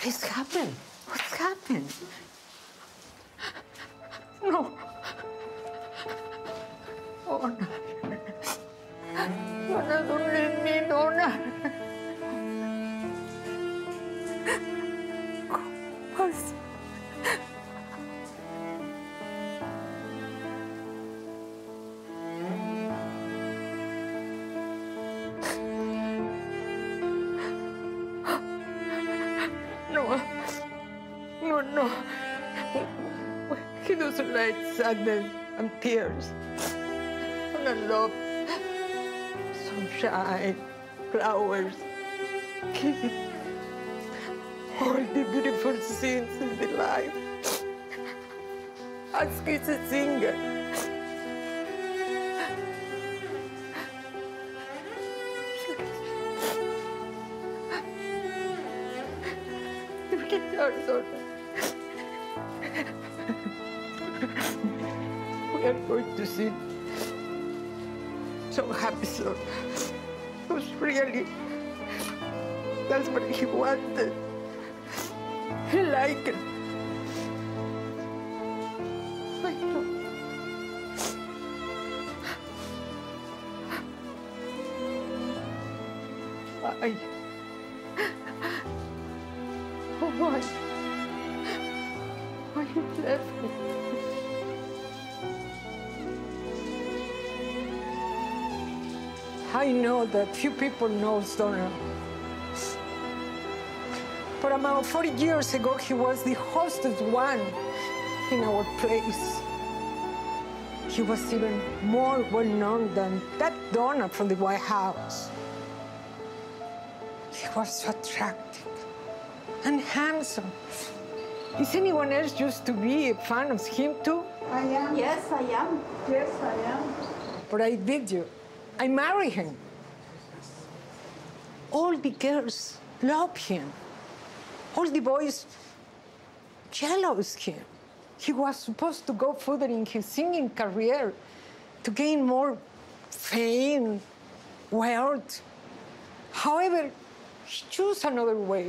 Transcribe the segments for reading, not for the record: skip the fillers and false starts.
What's happened? What's happened? No. Donna. Donna, don't leave me, Donna. What's... No. He doesn't like sadness and tears. And I love sunshine, flowers, kids, all the beautiful scenes in the life. Ask is a singer. The guitars are... We are going to sing some happy song. Because really, that's what he wanted. He liked it. I know. Why? Why? Why you left me? I know that few people know Donna. But about 40 years ago, he was the hostess one in our place. He was even more well-known than that Donna from the White House. He was so attractive and handsome. Is anyone else used to be a fan of him too? I am. Yes, I am. Yes, I am. But I did you. I married him. All the girls love him. All the boys jealous him. He was supposed to go further in his singing career to gain more fame, wealth. However, he chose another way.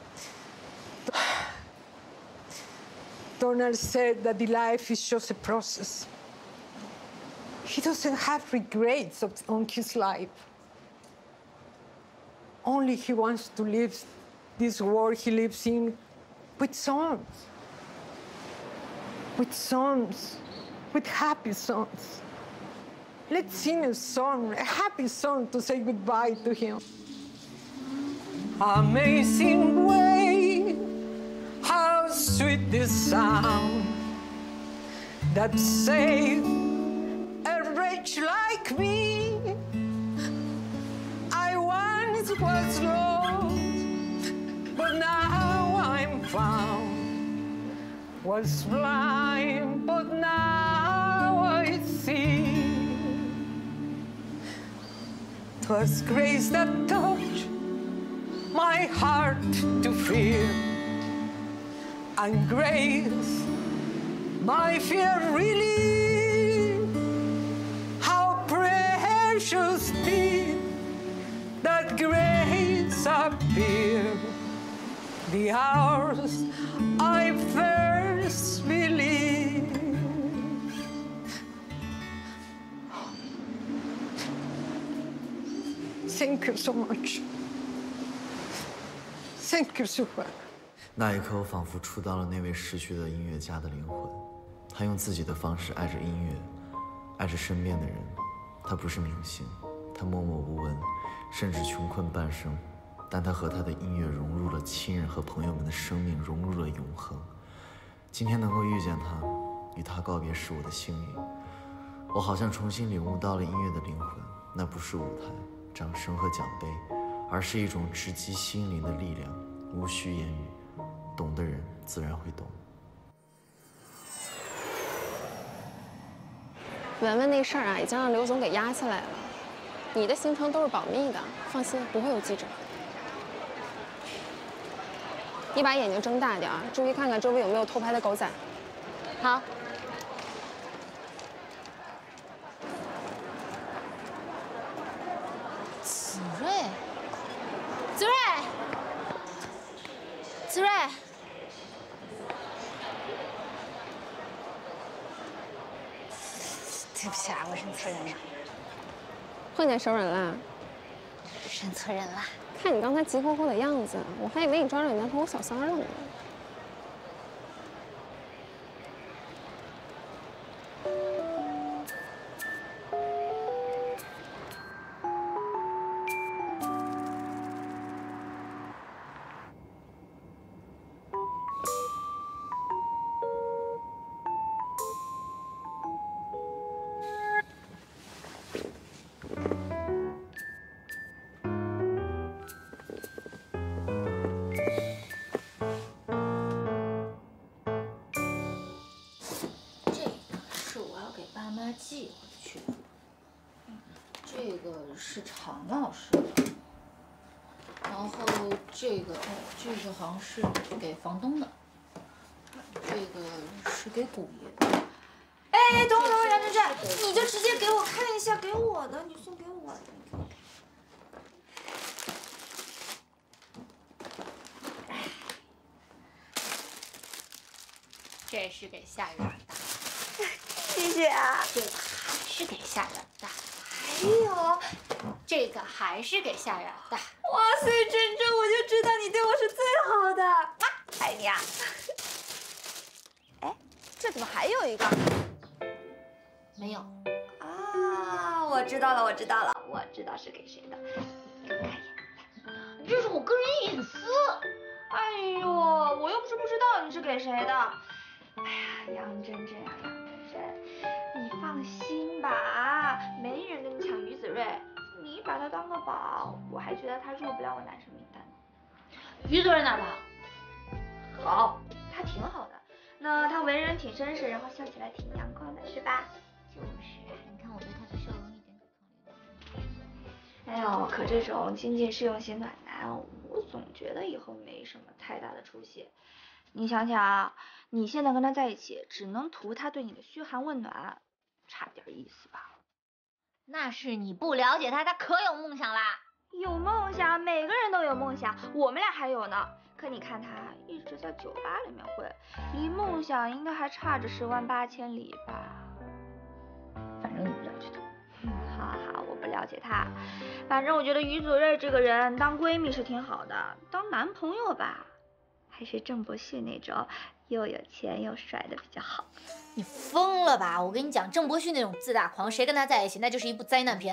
Donald said that the life is just a process. He doesn't have regrets on his life. Only he wants to live this world he lives in with songs. With songs, with happy songs. Let's sing a song, a happy song to say goodbye to him. Amazing way, how sweet this sound that saved a wretch like me. I once was lost, but now I'm found. Was blind, but now I see. 'Twas grace that touched my heart to fear, and grace my fear relieved. How precious did that grace appear, the hours I first believed. Thank you so much. Thank you so much. 那一刻，我仿佛触到了那位逝去的音乐家的灵魂。他用自己的方式爱着音乐，爱着身边的人。他不是明星，他默默无闻，甚至穷困半生，但他和他的音乐融入了亲人和朋友们的生命，融入了永恒。今天能够遇见他，与他告别是我的幸运。我好像重新领悟到了音乐的灵魂，那不是舞台、掌声和奖杯，而是一种直击心灵的力量，无需言语，懂的人自然会懂。 文文那事儿啊，已经让刘总给压下来了。你的行程都是保密的，放心，不会有记者。你把眼睛睁大点，注意看看周围有没有偷拍的狗仔。好。 子睿，子睿， 子睿， 对不起啊，我认错人了， 换点熟人啦。 认错人了。 看你刚才急火火的样子，我还以为你抓着你男朋友小三了呢。 寄回去。这个是常老师的，然后这个好像是给房东的，这个是给古爷的。哎，等会儿，杨真真，你就直接给我看一下，给我的，你送给我的，你给我看。这是给夏月的。 谢谢啊！这个还是给夏远的，还有这个还是给夏远的。哇塞，真真，我就知道你对我是最好的，爱你啊！哎，这怎么还有一个？没有啊！我知道了，我知道了，我知道是给谁的。给我看一眼，这是我个人隐私。哎呦，我又不是不知道你是给谁的。哎呀，杨真真啊，杨真真。 你放心吧，没人跟你抢于子睿，你把他当个宝，我还觉得他入不了我男神名单呢。于子睿哪吧？好，他挺好的。那他为人挺绅士，然后笑起来挺阳光的，是吧？就是啊，你看我对他的笑容一点抵抗力都没有。哎呦，可这种经济适用型暖男，我总觉得以后没什么太大的出息。你想想啊，你现在跟他在一起，只能图他对你的嘘寒问暖。 差点意思吧？那是你不了解他，他可有梦想啦。有梦想，每个人都有梦想，我们俩还有呢。可你看他一直在酒吧里面混，离梦想应该还差着10万8千里吧。反正你不了解他。好好，我不了解他。反正我觉得于子睿这个人当闺蜜是挺好的，当男朋友吧，还是郑伯旭那种又有钱又帅的比较好。 你疯了吧！我跟你讲，郑伯旭那种自大狂，谁跟他在一起那就是一部灾难片。